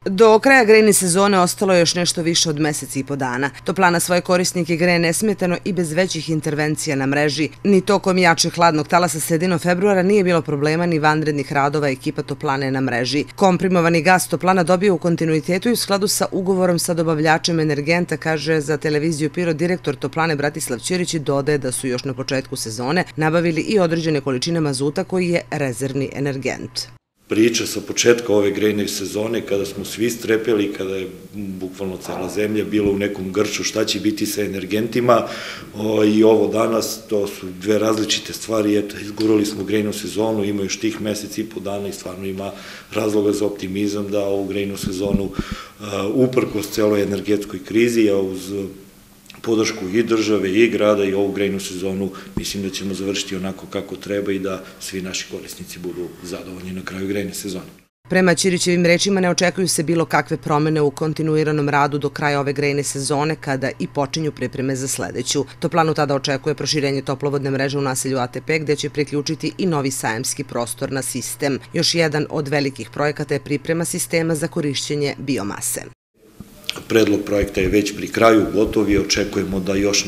Do kraja grejne sezone ostalo je još nešto više od mesec i po dana. Toplana svoje korisnike greje nesmetano i bez većih intervencija na mreži. Ni tokom jačeg hladnog talasa sredinom februara nije bilo problema ni vanrednih radova ekipa Toplane na mreži. Komprimovani gas Toplana dobio u kontinuitetu i u skladu sa ugovorom sa dobavljačem energenta, kaže za televiziju Piro direktor Toplane Bratislav Ćirić, i dodaje da su još na početku sezone nabavili i određene količine mazuta koji je rezervni energent. Priča sa početka ove grejne sezone, kada smo svi strepeli, kada je bukvalno cela zemlja bila u nekom grču šta će biti sa energentima, i ovo danas, to su dve različite stvari. Eto, izgurali smo grejnu sezonu, ima još tih mesec i po dana i stvarno ima razloga za optimizam da ovu grejnu sezonu, uprkos celoj energetskoj krizi, a uz podršku i države i grada i ovu grejnu sezonu, mislim da ćemo završiti onako kako treba i da svi naši korisnici budu zadovoljni na kraju grejne sezone. Prema Ćirićevim rečima ne očekuju se bilo kakve promene u kontinuiranom radu do kraja ove grejne sezone, kada i počinju pripreme za sledeću. Toplanu tada očekuje proširenje toplovodne mreže u naselju ATP, gde će priključiti i novi sajamski prostor na sistem. Još jedan od velikih projekata je priprema sistema za korišćenje biomase. Predlog projekta je već pri kraju, gotov i očekujemo da još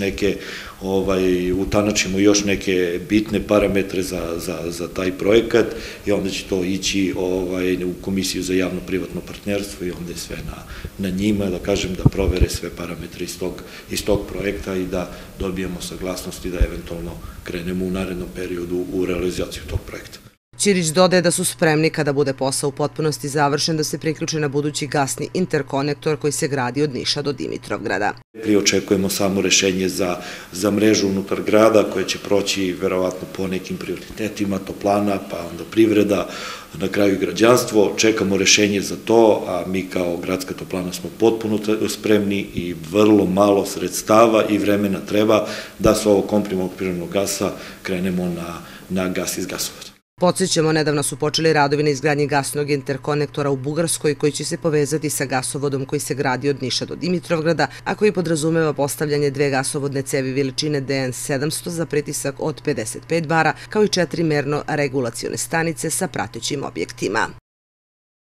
utanačimo još neke bitne parametre za taj projekat i onda će to ići u Komisiju za javno-privatno partnerstvo i onda je sve na njima, da kažem, da provere sve parametre iz tog projekta i da dobijemo saglasnost i da eventualno krenemo u narednom periodu u realizaciju tog projekta. Ćirić dodaje da su spremni, kada bude posao u potpunosti završen, da se priključe na budući gasni interkonektor koji se gradi od Niša do Dimitrovgrada. Očekujemo samo rešenje za mrežu unutar grada koja će proći verovatno po nekim prioritetima, Toplana, pa onda privreda, na kraju građanstvo. Čekamo rešenje za to, a mi kao gradska toplana smo potpuno spremni i vrlo malo sredstava i vremena treba da sa ovog komprimovanog prirodnog gasa krenemo na gas iz gasovoda. Podsjećamo, nedavno su počeli radovi na izgradnji gasnog interkonektora u Bugarskoj, koji će se povezati sa gasovodom koji se gradi od Niša do Dimitrovgrada, a koji podrazumeva postavljanje dve gasovodne cevi veličine DN700 za pritisak od 55 bara, kao i 4 merno regulacione stanice sa pratećim objektima.